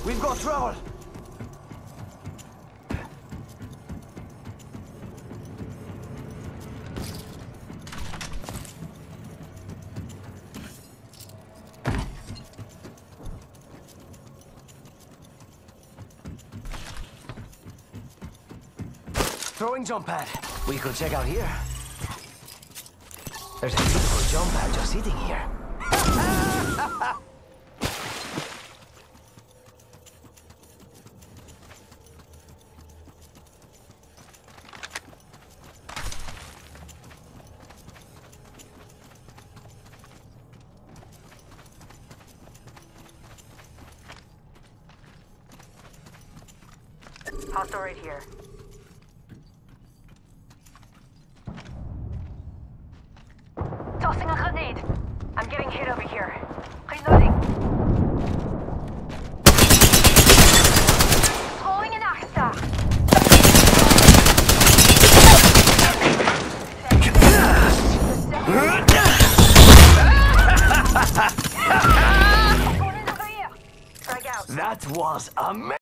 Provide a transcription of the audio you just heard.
We've got trouble. Throwing jump pad. We could check out here. There's a beautiful jump pad just sitting here. Hostile right here. Tossing a grenade. I'm getting hit over here. Reloading. Throwing an Arcstar. That was amazing.